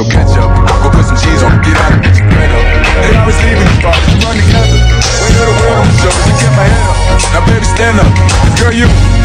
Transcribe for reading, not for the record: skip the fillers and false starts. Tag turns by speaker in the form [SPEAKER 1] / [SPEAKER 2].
[SPEAKER 1] so catch up. Go put some cheese on, get out and get your bread up. They always leaving you far, you run together. Weight of the world on my shoulders, you get my head up. Now baby stand up, girl you